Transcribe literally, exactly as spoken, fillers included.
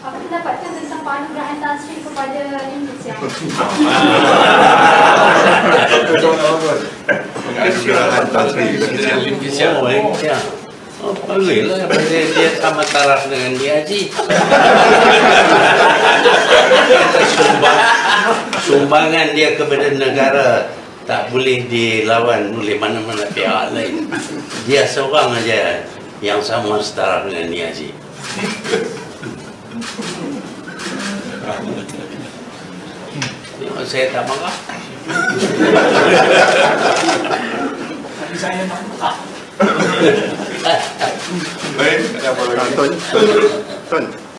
Apa pendapat Tun tentang penganugerahan Tan Sri kepada Lim Siang? Penganugerahan Tan Sri kepada Lim Siang. Oh, ya. Oh, boleh lah. Dia, dia sama taraf dengan dia Haji. Sumbang, sumbangan dia kepada negara tak boleh dilawan oleh mana-mana pihak lain. Dia seorang aja yang sama setara dengan dia Haji. Saya tak marah. Tapi saya tak marah. Baik, ada apa lagi? Tun, Tun, Tun.